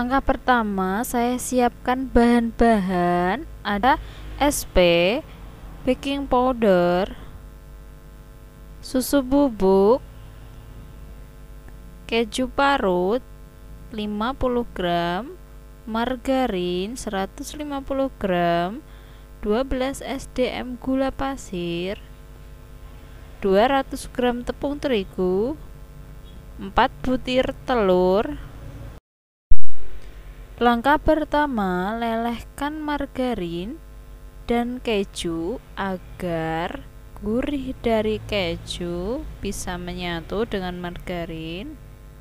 Langkah pertama, saya siapkan bahan-bahan. Ada SP, baking powder, susu bubuk, keju parut 50 gram, margarin 150 gram, 12 SDM gula pasir, 200 gram tepung terigu, 4 butir telur. Langkah pertama, lelehkan margarin dan keju agar gurih dari keju bisa menyatu dengan margarin.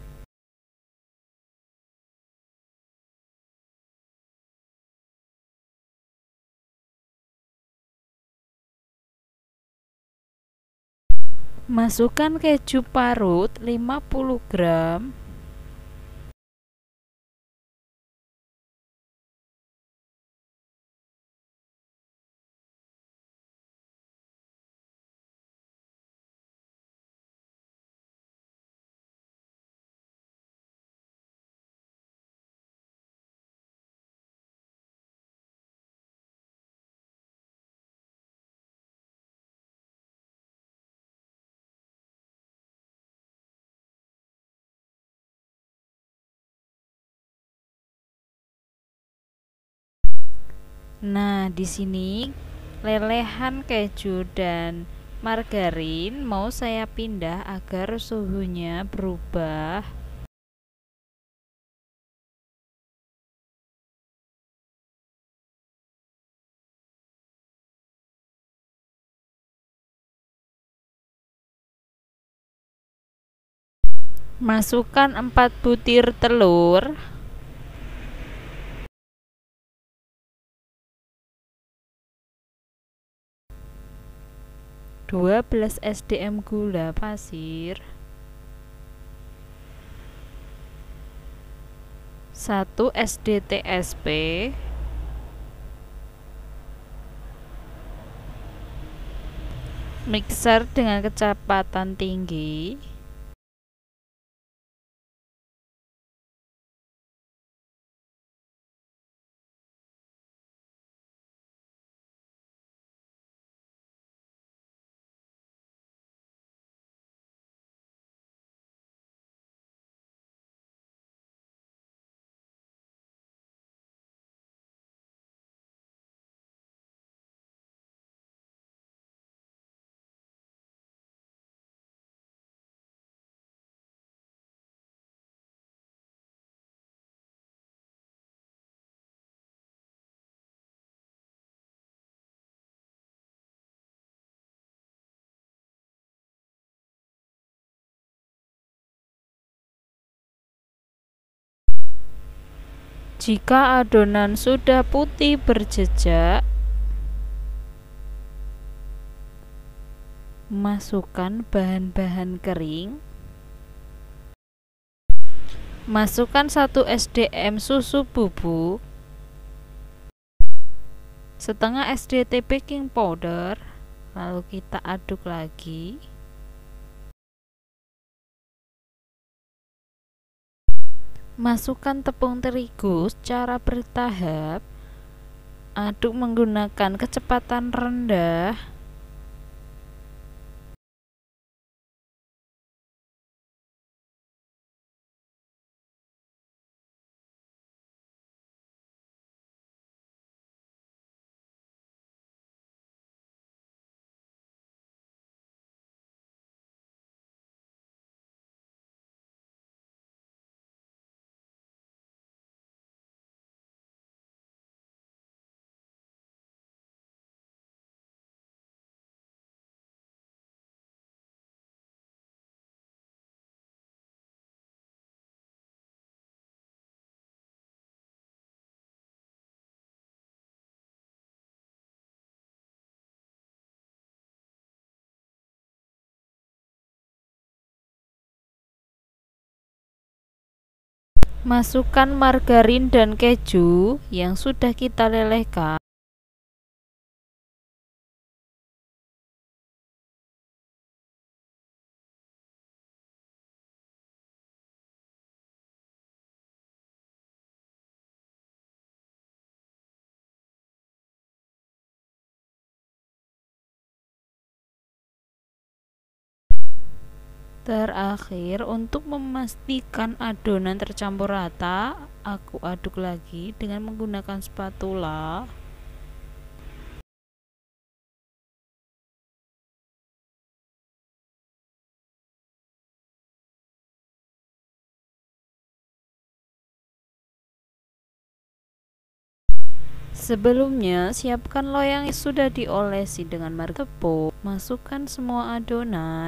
Masukkan keju parut 50 gram, Nah, di sini lelehan keju dan margarin mau saya pindah agar suhunya berubah. Masukkan 4 butir telur. Dua belas SDM gula pasir, 1 SDTSP, mixer dengan kecepatan tinggi. Jika adonan sudah putih berjejak, masukkan bahan-bahan kering. Masukkan 1 SDM susu bubuk, setengah SDT baking powder, lalu kita aduk lagi. Masukkan tepung terigu secara bertahap. Aduk menggunakan kecepatan rendah. Masukkan margarin dan keju yang sudah kita lelehkan. Terakhir, untuk memastikan adonan tercampur rata, aku aduk lagi dengan menggunakan spatula. Sebelumnya, siapkan loyang yang sudah diolesi dengan margarin tepung. Masukkan semua adonan.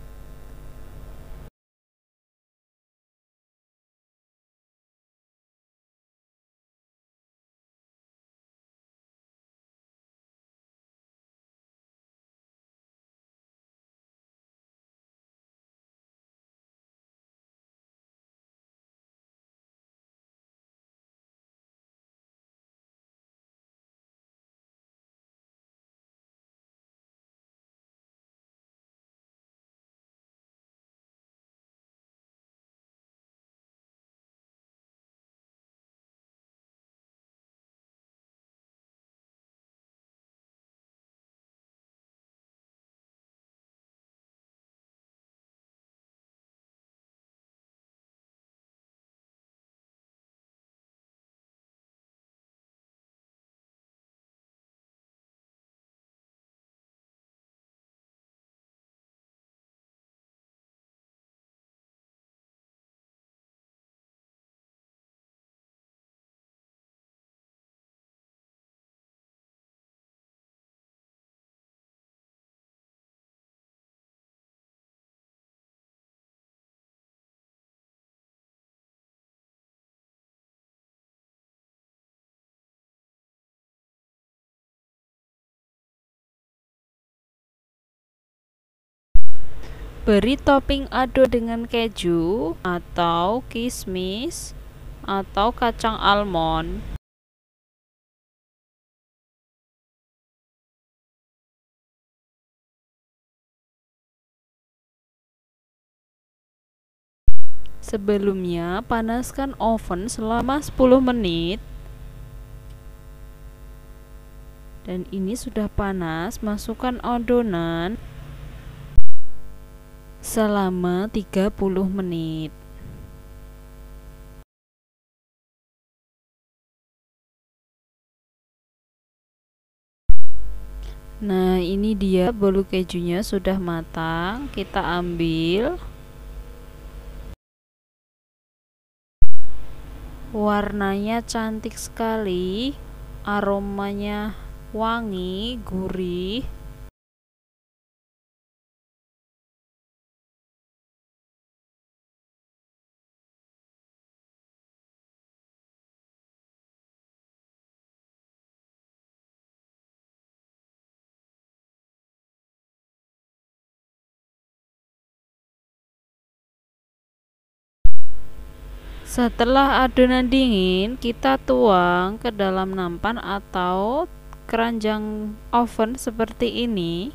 Beri topping adonan dengan keju atau kismis atau kacang almond. Sebelumnya, panaskan oven selama 10 menit. Dan ini sudah panas, masukkan adonan selama 30 menit. Nah, ini dia bolu kejunya sudah matang. Kita ambil. Warnanya cantik sekali, aromanya wangi, gurih. Setelah adonan dingin, kita tuang ke dalam nampan atau keranjang oven seperti ini.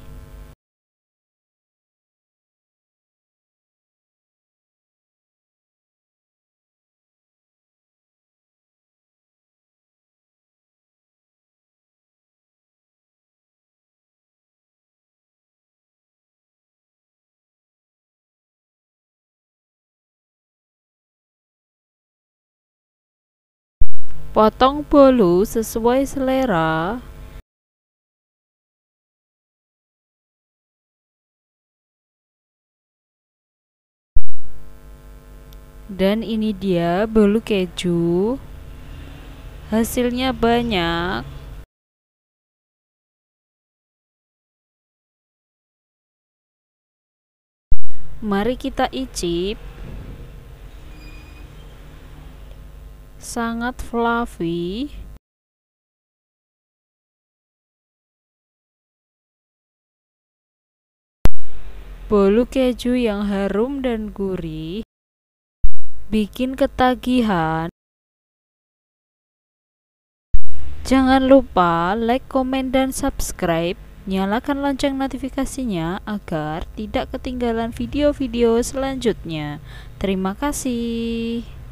Potong bolu sesuai selera. Dan ini dia bolu keju. Hasilnya banyak. Mari kita icip. Sangat fluffy. Bolu keju yang harum dan gurih bikin ketagihan. Jangan lupa like, komen, dan subscribe. Nyalakan lonceng notifikasinya agar tidak ketinggalan video-video selanjutnya. Terima kasih.